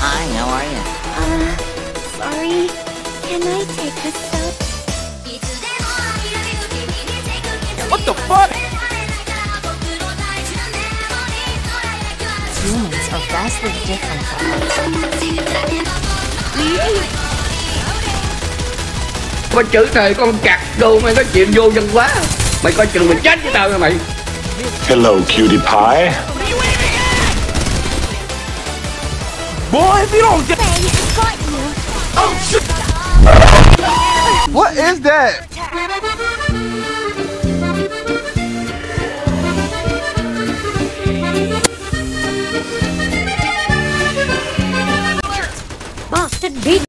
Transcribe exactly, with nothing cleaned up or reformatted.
Hi, how are you? Uh, sorry. Can I take this stuff? What the fuck? Humans are vastly different from us. Có chữ này con cặc đồ mày nói chuyện vô dân quá. Mày coi chừng mình chết với tao nha mày. Hello, cutie pie. Boy, if you don't get... Got you. Oh shit! What is that?